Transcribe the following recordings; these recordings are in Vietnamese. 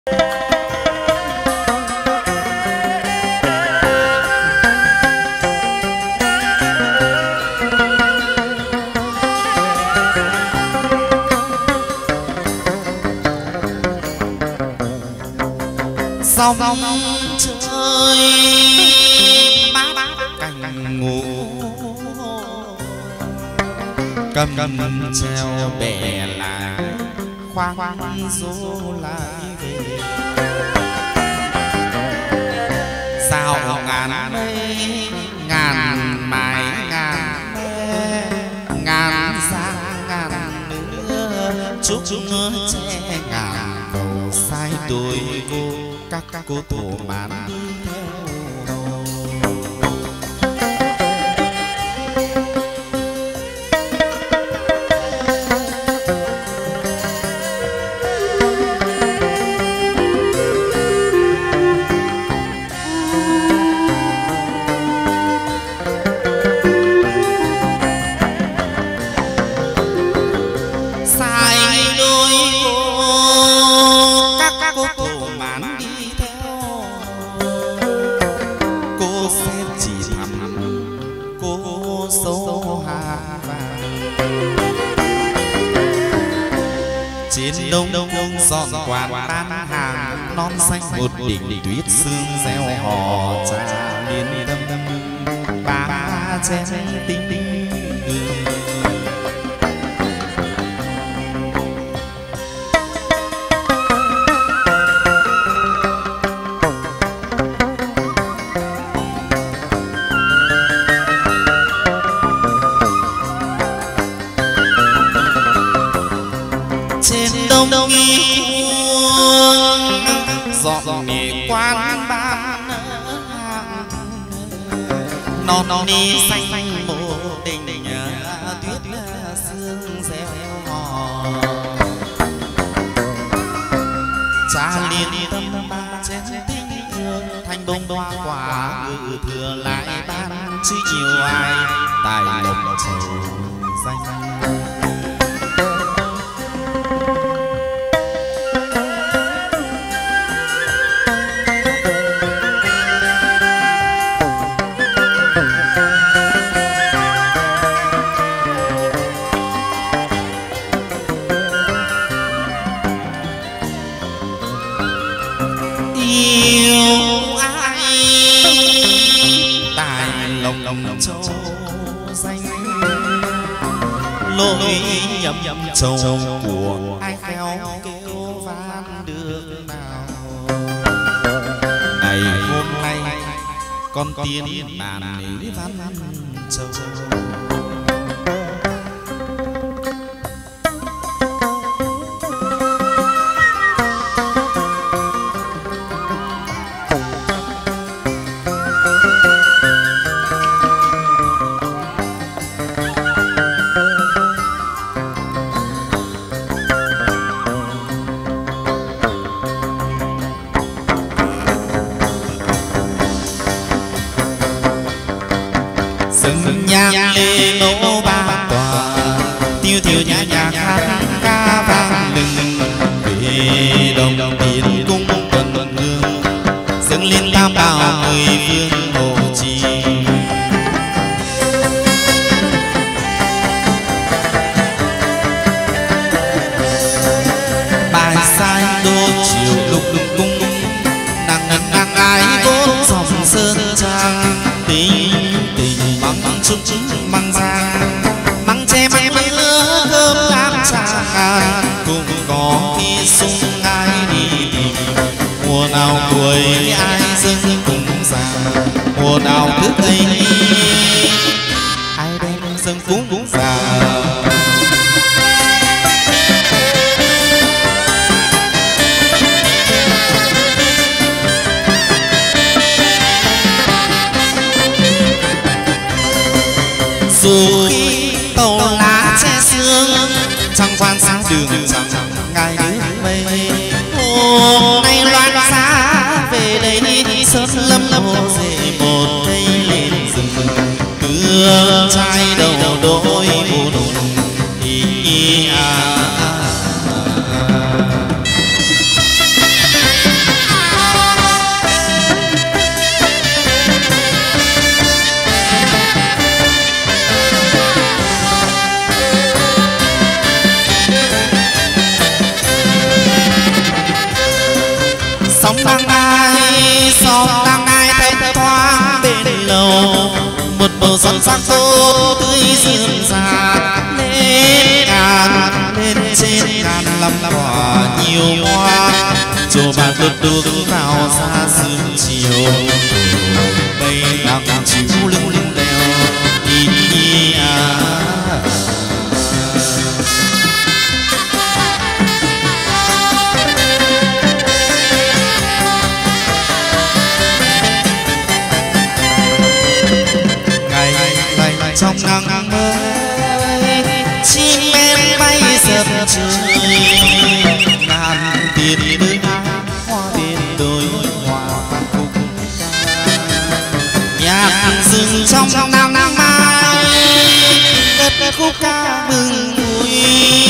Sông chơi mát cành ngủ cầm treo bè là khoang dô lại về sao ngàn mây ngàn mái ngàn mê ngàn sáng ngàn nữa chúc che ngàn cầu sai đôi cô các cô thổ mãn đi theo giòn quán tan hàng non xanh một đỉnh tuyết sương gieo hò trà liên đâm ba chén tinh dọn nghề quan ban non đi xanh một đình tuyết sương gieo hò cha liên tâm ba chén tinh hương thanh bông hoa quả ngự thừa lại ban chứ nhiều ai tài lộc trầu danh lối nhầm châu của ai khéo kêu van được nào ngày hôm nay con tiên đàn lý van châu nhang lê nỗ ba tòa tiêu tiêu nhã nhạc hát ca vang lừng về đồng tiền cung tuần hương dâng lên tam bảo mười phương hồ trì bài sai đô chiều lục lục cung nàng ái vốn dòng sơn trang tình chúc măng giang măng che măng mưa thơm lam trà ngàn cũng có khi sung ai đi tìm mùa nào tuổi ai dâng cùng già mùa nào thức ấy ai đem dâng cúng già dù khi tàu lá che sương trăng quan sáng đường chẳng ngày nước mây hôm nay loan xa về đây sớm lâm hồ dễ một cây lên rừng cưa trai đầu đôi buồn lầu một bầu son sắc tô tươi rương rà lên ngàn lên trên ngàn lăm quả nhiều hoa chùa bà đốt đuốc vào ra sương chiều bay nắng chiều lưng lưng đèo đi à. Trong nắng mới chim em bay dập trời ngàn tiền đôi hoa bên đôi hoa khúc nhạc rừng trong nắng mai cất khúc ca mừng vui.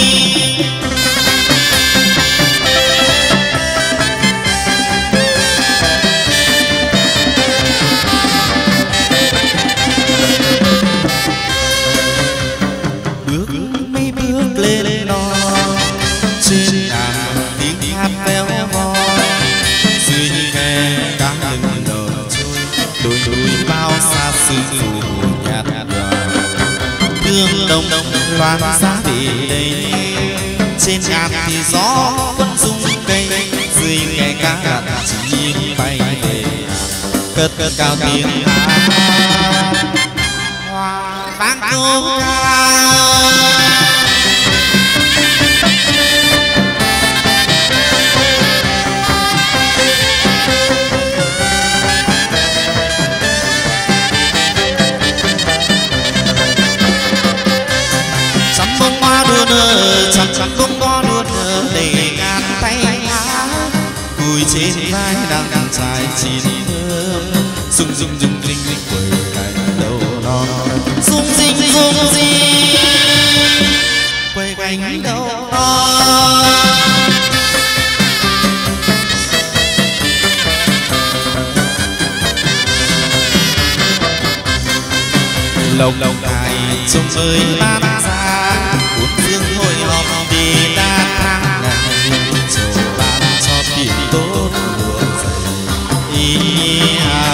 Hương đông loan giá về đây trên ngàn thì gió vẫn rung cây dưới nghe cá chim bay về cất cao tiếng hát hoa vang câu ca. Trăm bông hoa đua nở đầy ngàn tay hát cùi trên vai đang dài chín thơm rung rung rung rinh rinh quầy cạnh đầu non rung rinh quầy cạnh đầu non lồng lồng cài trông ơi tan ra cuốn dương hồi họp đi ta tháng ngày cho bạn cho tiền tốt buồn dậy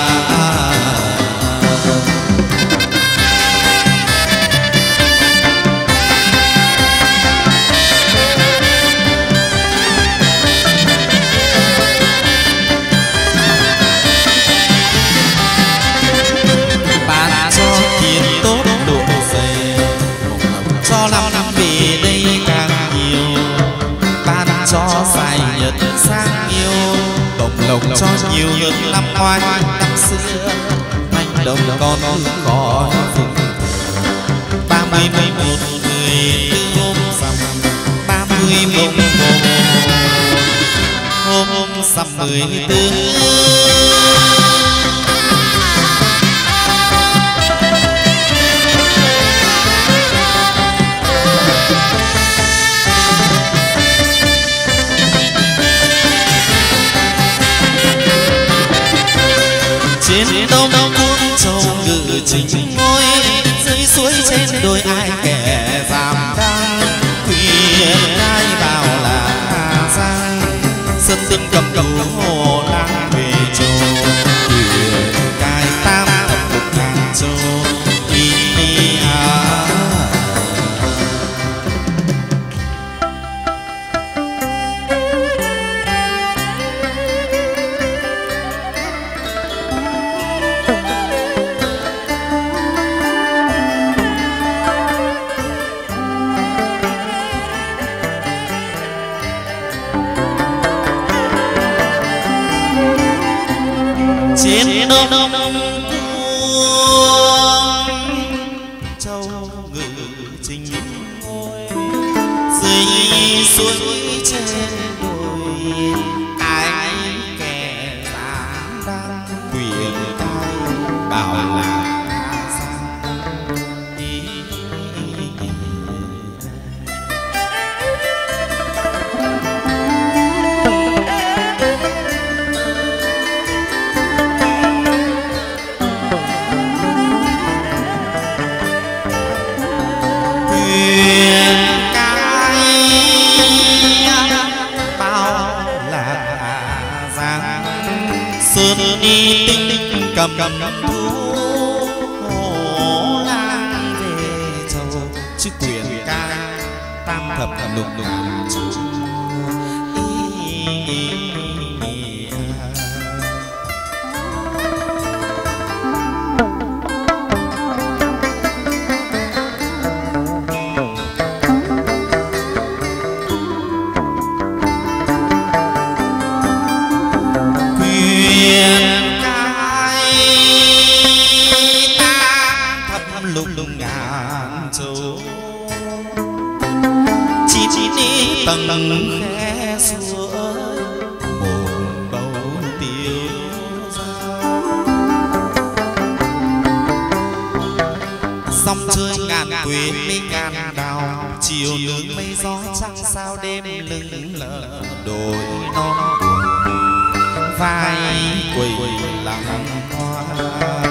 bạn cho tiền tốt độ dày cho năm về đây càng nhiều ban cho dài nhật sang yêu bồng lộc cho nhiều hơn năm ngoái năm xưa anh đồng con có phụng 31 người hôm rằm 30 mùng 1 hôm rằm 14 trên đông cuốn trầu ngự trình ngôi dưới suối trên đôi ai kẻ giảm đang khuyên ai bảo là Hà Giang sơn tinh cầm hồ đang về châu khuyên cài tam thập lục ngàn châu đi trên đông châu ngự trình ngôi dưới suối trên đồi ai kẻ dám đang quyền tay bảo là sơn đi tinh cầm thu lục ngàn chỗ tầng khe xưa một bầu tiêu sông chơi ngàn quế mây ngàn đào chiều nướng mây gió trăng sao đêm lưng lờ đồi non vai quỳ lặng hoa